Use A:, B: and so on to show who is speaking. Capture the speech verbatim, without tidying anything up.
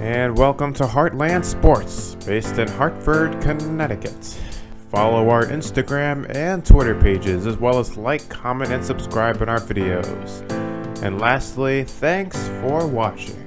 A: And welcome to HartLand Sports, based in Hartford, Connecticut. Follow our Instagram and Twitter pages, as well as like, comment, and subscribe on our videos. And lastly, thanks for watching.